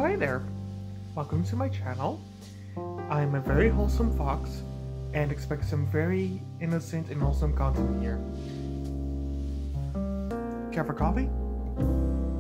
Hi there! Welcome to my channel. I'm a very wholesome fox and expect some very innocent and wholesome content here. Care for coffee?